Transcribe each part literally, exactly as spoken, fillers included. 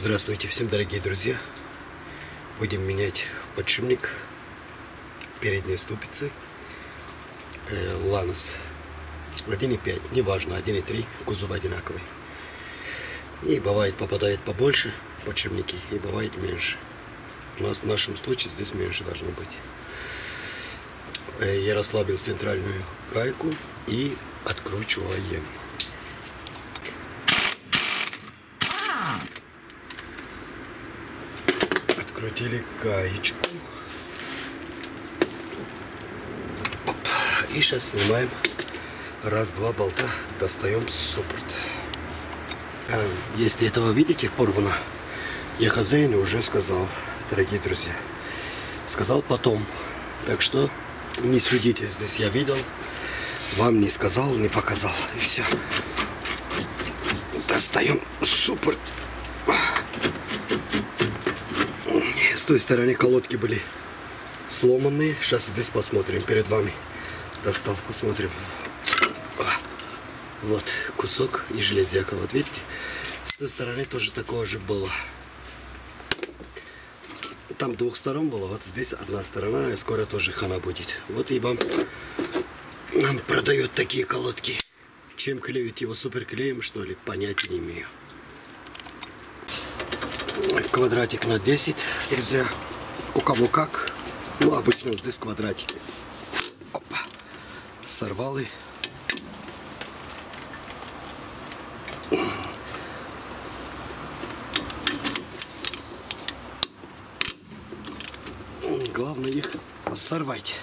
Здравствуйте всем, дорогие друзья. Будем менять подшипник передней ступицы э, Ланос один и пять, неважно, один и три, кузов одинаковый. И бывает попадает побольше подшипники, и бывает меньше. У нас в нашем случае здесь меньше должно быть. э, Я расслабил центральную гайку и откручиваем. Открутили гаечку. Оп. И сейчас снимаем раз-два болта, достаем суппорт. А, если этого видите, порвано, я хозяину уже сказал, дорогие друзья. Сказал потом. Так что не судите, здесь я видел, вам не сказал, не показал. И все. Достаем суппорт. С той стороны колодки были сломанные. Сейчас здесь посмотрим перед вами. Достал, посмотрим. Вот кусок и железяка. Вот видите? С той стороны тоже такого же было. Там двух сторон было. Вот здесь одна сторона. И скоро тоже хана будет. Вот и вам нам продают такие колодки. Чем клеют его, суперклеем, что ли? Понятия не имею. Квадратик на десять, друзья. У кого как. Ну, обычно здесь квадратики. Опа. Сорвал и... Главное их сорвать.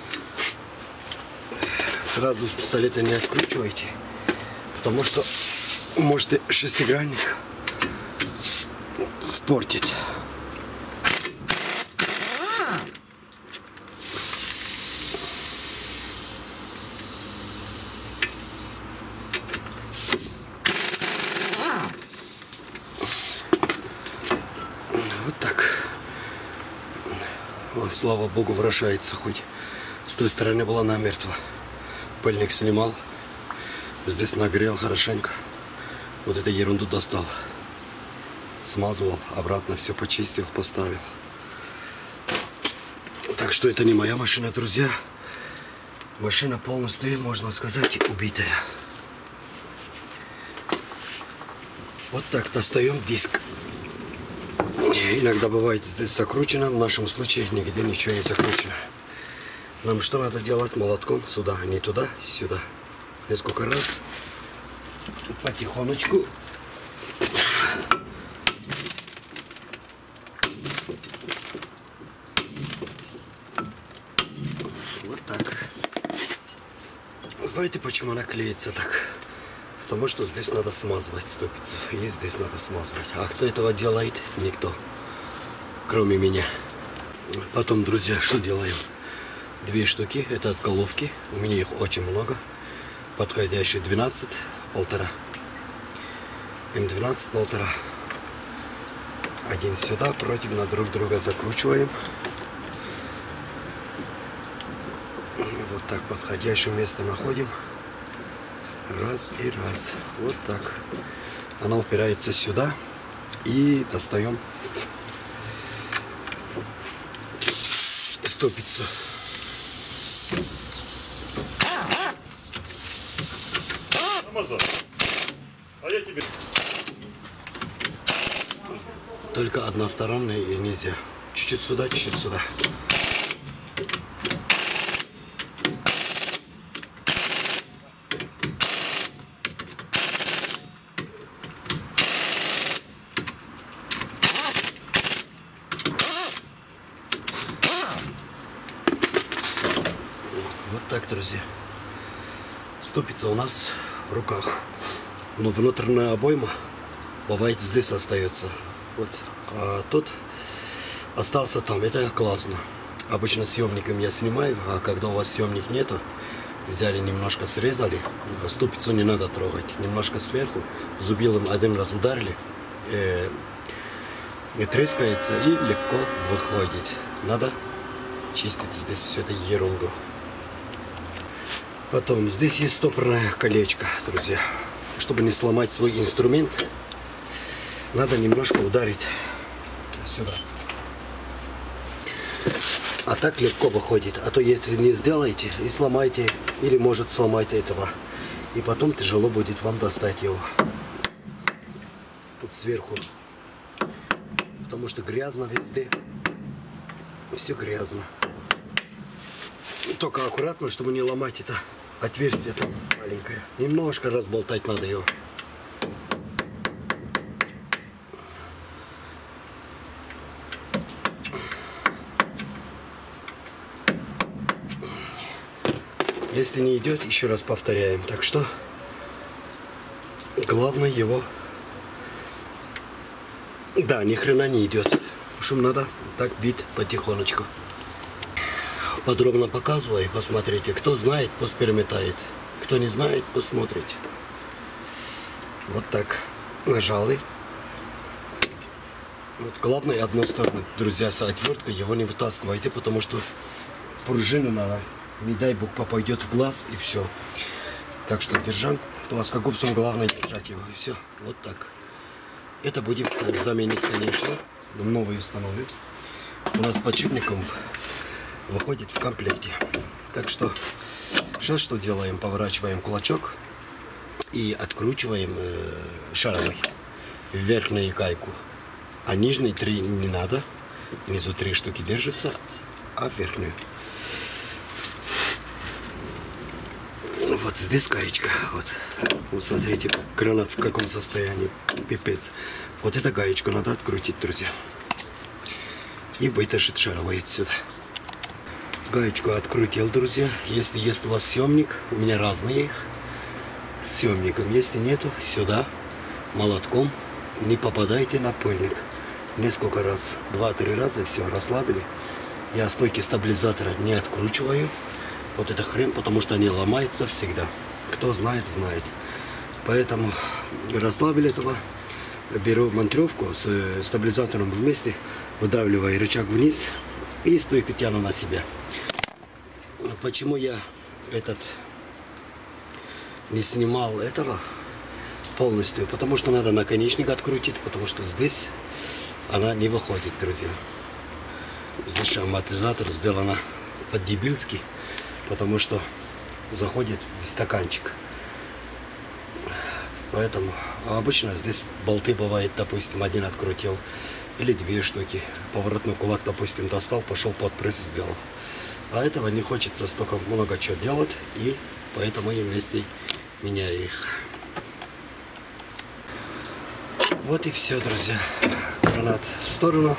Сразу с пистолета не откручивайте. Потому что может и шестигранник спортить. Вот так. О, слава богу, вращается хоть. С той стороны была намертво. Пыльник снимал. Здесь нагрел хорошенько. Вот эту ерунду достал. Смазывал, обратно все почистил, поставил. Так что это не моя машина, друзья. Машина полностью, можно сказать, убитая. Вот так достаем диск. Иногда бывает здесь закручено, в нашем случае нигде ничего не закручено. Нам что надо делать? Молотком сюда, не туда, сюда. Несколько раз. Потихонечку. Знаете, почему она клеится так? Потому что здесь надо смазывать ступицу. И здесь надо смазывать. А кто этого делает? Никто. Кроме меня. Потом, друзья, что делаем? Две штуки. Это от головки. У меня их очень много. Подходящие двенадцать, полтора. эм двенадцать, полтора. Один сюда, против на друг друга закручиваем. Вот так подходящее место находим. Раз и раз. Вот так. Она упирается сюда. И достаем ступицу. А я тебе... Только односторонная и нельзя. Чуть-чуть сюда, чуть-чуть сюда. Вот так, друзья. Ступица у нас в руках. Но внутренняя обойма бывает здесь остается. Вот. А тут остался там. Это классно. Обычно съемником я снимаю, а когда у вас съемник нету, взяли немножко срезали. Ступицу не надо трогать. Немножко сверху. Зубилом один раз ударили. Э, и трескается, и легко выходит. Надо чистить здесь всю эту ерунду. Потом здесь есть стопорное колечко, друзья. Чтобы не сломать свой инструмент, надо немножко ударить сюда. А так легко выходит. А то если не сделаете и сломаете, или может сломать этого. И потом тяжело будет вам достать его. Вот сверху. Потому что грязно везде. Все грязно. Только аккуратно, чтобы не ломать это отверстие там маленькое. Немножко разболтать надо его. Если не идет, еще раз повторяем. Так что главное его... Да, ни хрена не идет. Шум надо так бить потихонечку. Подробно показываю, посмотрите. Кто знает, пусть переметает. Кто не знает, посмотрите. Вот так. Нажали. Вот главное, одну сторону, друзья, с отверткой его не вытаскивайте, потому что пружину надо, не дай бог, попадет в глаз и все. Так что держам плоскогубцем, главное держать его и все. Вот так. Это будем заменить, конечно. Новый установим. У нас подшипником выходит в комплекте. Так что сейчас что делаем? Поворачиваем кулачок и откручиваем э, шаровой верхнюю гайку. А нижней три не надо. Внизу три штуки держится, а верхнюю. Вот здесь гаечка. Вот. Вот смотрите, гранат в каком состоянии. Пипец. Вот эту гаечку надо открутить, друзья. И вытащить шаровой отсюда. Гаечку открутил, друзья. Если есть у вас съемник, у меня разные их. С съемником. Если нету, сюда молотком не попадайте на пыльник. Несколько раз, два-три раза, и все, расслабили. Я стойки стабилизатора не откручиваю. Вот это хрен, потому что они ломаются всегда. Кто знает, знает. Поэтому расслабили этого. Беру монтировку с стабилизатором вместе, выдавливаю рычаг вниз и стойку тяну на себя. Почему я этот не снимал этого полностью? Потому что надо наконечник открутить, потому что здесь она не выходит, друзья. Здесь амортизатор сделано по-дебильски, потому что заходит в стаканчик. Поэтому обычно здесь болты бывает, допустим, один открутил или две штуки. Поворотный кулак, допустим, достал, пошел под пресс и сделал. А этого не хочется столько много чего делать, и поэтому я вместе меняю их. Вот и все, друзья. Гранат в сторону.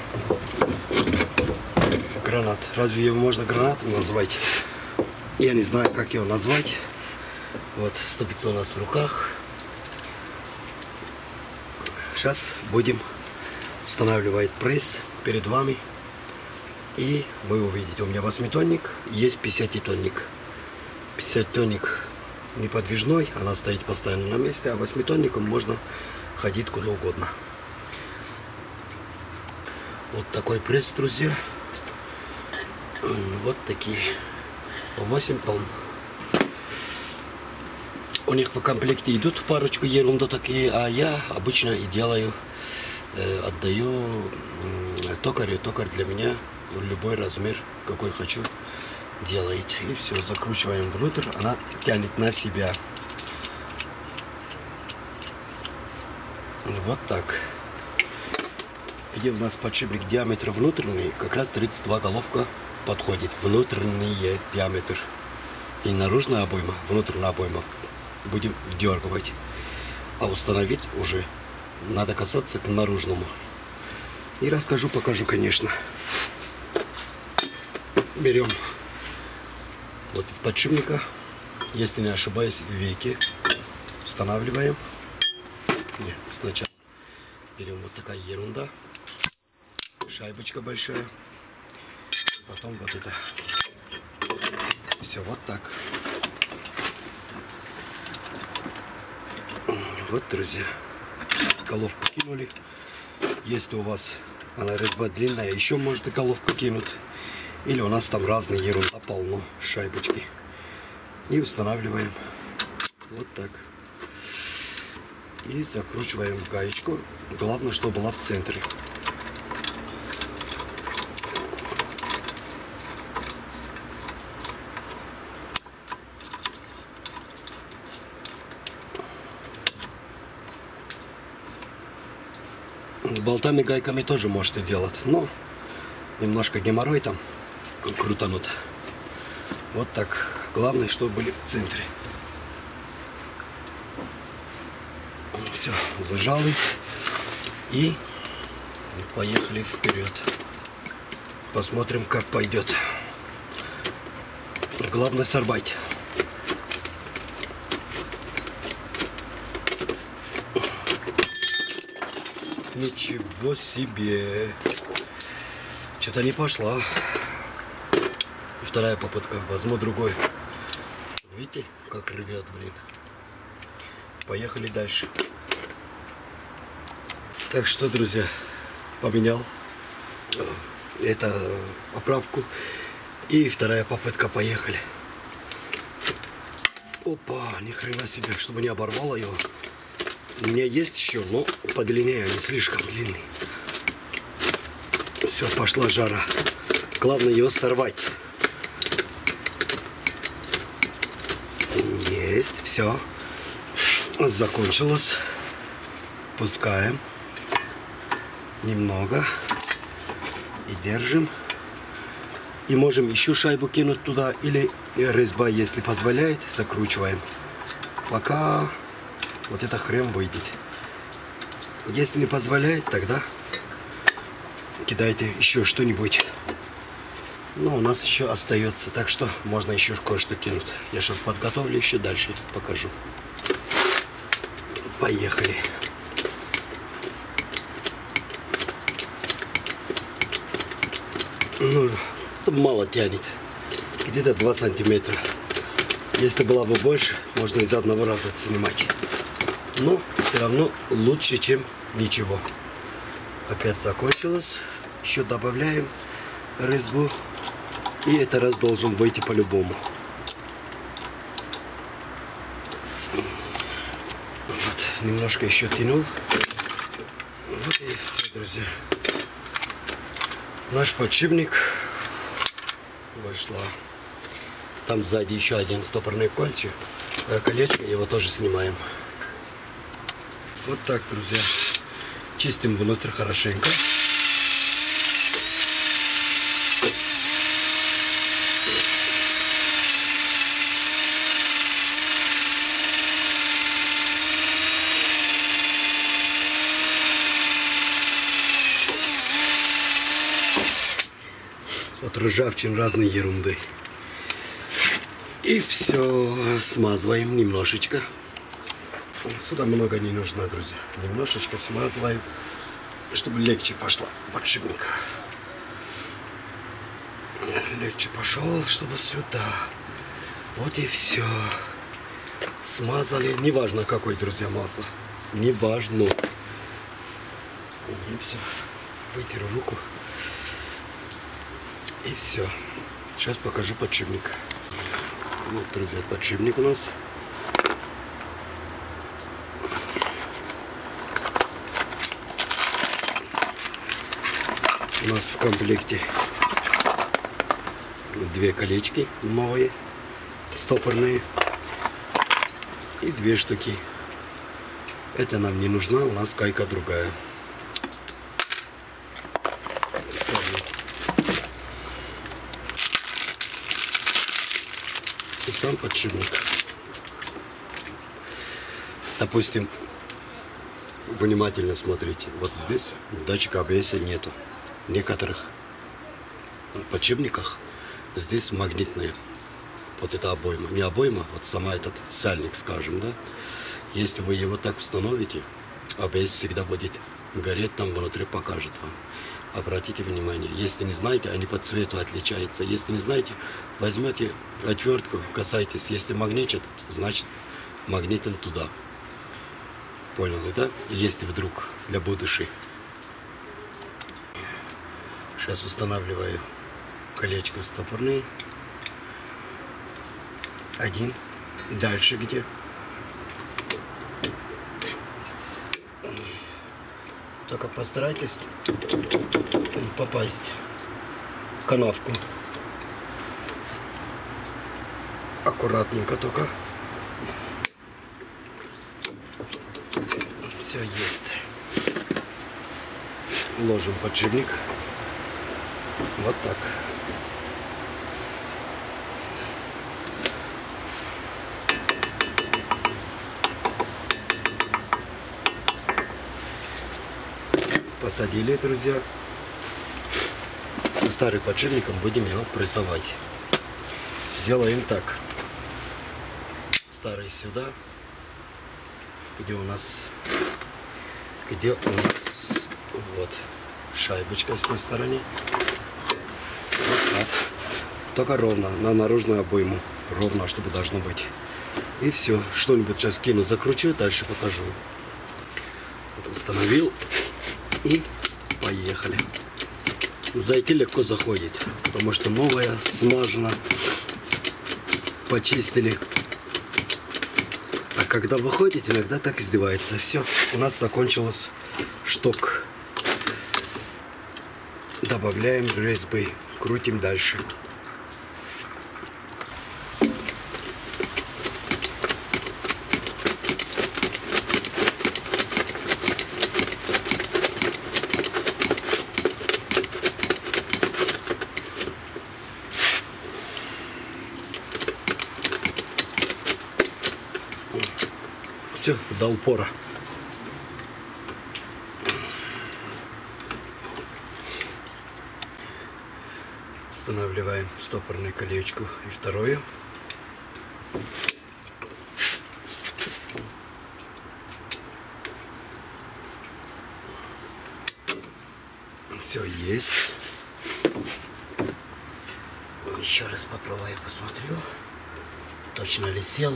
Гранат. Разве его можно гранатом назвать? Я не знаю, как его назвать. Вот ступица у нас в руках. Сейчас будем устанавливать пресс перед вами. И вы увидите, у меня восьмитонник, есть пятидесятитонник. пятидесятитонник неподвижной, она стоит постоянно на месте, а восьмитонником можно ходить куда угодно. Вот такой пресс, друзья. Вот такие. восемь тонн. У них в комплекте идут парочку ерунду такие, а я обычно и делаю, э, отдаю э, токарю. Токарь для меня любой размер, какой хочу, делает. И все, закручиваем внутрь, она тянет на себя. Вот так. Где у нас подшипник диаметр внутренний, как раз тридцать два головка подходит. Внутренний диаметр. И наружная обойма, внутренняя обойма будем вдергивать. А установить уже надо касаться к наружному. И расскажу, покажу, конечно. Берем вот из подшипника, если не ошибаюсь, веки. Устанавливаем. Нет, сначала берем вот такая ерунда. Шайбочка большая. Потом вот это. Все вот так. Вот, друзья, головку кинули. Если у вас она резьба длинная, еще может и головку кинуть. Или у нас там разные ерунда полно, шайбочки. И устанавливаем вот так. И закручиваем гаечку. Главное, чтобы была в центре. Болтами, гайками тоже можете делать, но немножко геморрой там крутанут. Вот так. Главное, чтобы были в центре. Все, зажали. И поехали вперед. Посмотрим, как пойдет. Главное сорвать. Ничего себе. Что-то не пошла. И вторая попытка. Возьму другой. Видите, как рвет, блин. Поехали дальше. Так что, друзья, поменял это оправку. И вторая попытка. Поехали. Опа, ни хрена себе, чтобы не оборвало его. У меня есть еще, но подлиннее, они слишком длинные. Все, пошла жара. Главное его сорвать. Есть, все. Закончилось. Пускаем. Немного. И держим. И можем еще шайбу кинуть туда. Или резьба, если позволяет, закручиваем. Пока вот эта хрень выйдет. Если не позволяет, тогда кидайте еще что-нибудь. Но у нас еще остается, так что можно еще кое-что кинуть. Я сейчас подготовлю, еще дальше покажу. Поехали. Ну, мало тянет. Где-то два сантиметра. Если была бы больше, можно из одного раза снимать. Но все равно лучше, чем ничего. Опять закончилось. Еще добавляем резьбу. И этот раз должен выйти по-любому. Вот, немножко еще тянул. Вот и все, друзья. Наш подшипник вышла. Там сзади еще один стопорный кольцо, колечко, его тоже снимаем. Вот так, друзья. Чистим внутрь хорошенько. Вот ржавчин, разные ерунды. И все, смазываем немножечко. Сюда много не нужно, друзья. Немножечко смазываем, чтобы легче пошла подшипник. Легче пошел, чтобы сюда. Вот и все. Смазали. Неважно какой, друзья, масло. Неважно. И все. Вытеру руку. И все. Сейчас покажу подшипник. Вот, друзья, подшипник у нас. У нас в комплекте две колечки новые, стопорные, и две штуки. Это нам не нужна, у нас гайка другая. Ставлю. И сам подшипник. Допустим, внимательно смотрите. Вот здесь датчика А Б С нету. В некоторых подшипниках здесь магнитная вот эта обойма. Не обойма, вот сама этот сальник, скажем, да. Если вы его так установите, А Б С всегда будет гореть, там внутри покажет вам. Обратите внимание, если не знаете, они по цвету отличаются. Если не знаете, возьмете отвертку, касайтесь. Если магничит, значит магнитен туда. Поняли, да? Если вдруг для будущей. Сейчас устанавливаю колечко стопорные. Один. Дальше где? Только постарайтесь попасть в канавку. Аккуратненько только. Все есть. Ложим подшипник. Вот так. Посадили, друзья. Со старым подшипником будем его прессовать. Делаем так. Старый сюда. Где у нас... Где у нас... Вот. Шайбочка с той стороны. Вот так. Только ровно. На наружную обойму. Ровно, чтобы должно быть. И все. Что-нибудь сейчас кину, закручу. Дальше покажу. Вот установил. И поехали. Зайти легко заходит, потому что новая, смажена, почистили. А когда выходит, иногда так издевается. Все, у нас закончилось шток. Добавляем резьбы, крутим дальше. Все, до упора. Устанавливаем стопорную колечку и вторую. Все есть. Еще раз попробую, посмотрю, точно ли села.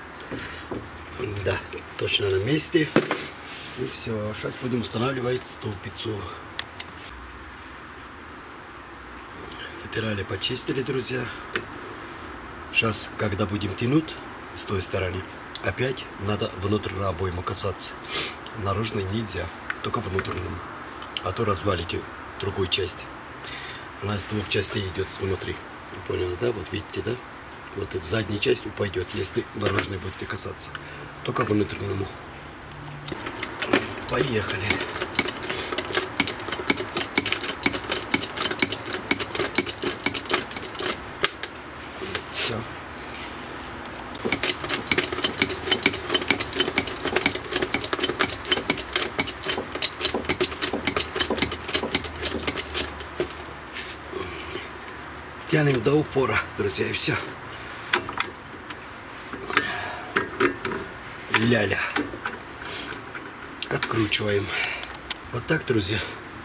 Да, точно на месте. И все. Сейчас будем устанавливать столбицу. Вытирали, почистили, друзья. Сейчас, когда будем тянуть с той стороны, опять надо внутреннюю обойму касаться. Наружной нельзя, только внутреннему. А то развалите другую часть. Она из двух частей идет с внутри. Понял, да? Вот видите, да? Вот эта задняя часть упадет, если наружной будете касаться. Только внутреннему. Поехали. Все. Тянем до упора, друзья, и все. Ля-ля. Откручиваем. Вот так, друзья.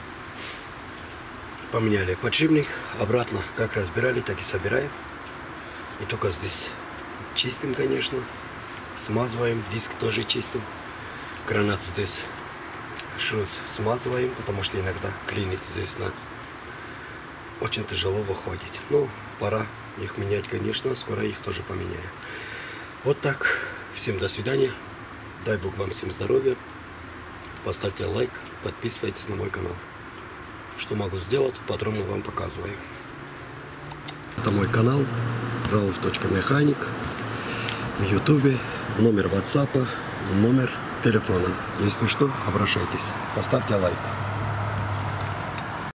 Поменяли подшипник. Обратно, как разбирали, так и собираем. И только здесь чистим, конечно. Смазываем. Диск тоже чистим. Гранат здесь. Шлюз смазываем, потому что иногда клинит здесь на... Очень тяжело выходит. Ну, пора их менять, конечно. Скоро их тоже поменяю. Вот так. Всем до свидания. Дай Бог вам всем здоровья. Поставьте лайк, подписывайтесь на мой канал. Что могу сделать, подробно вам показываю. Это мой канал Рауф точка механик. В ютубе, номер ватсапа, номер телефона. Если что, обращайтесь. Поставьте лайк.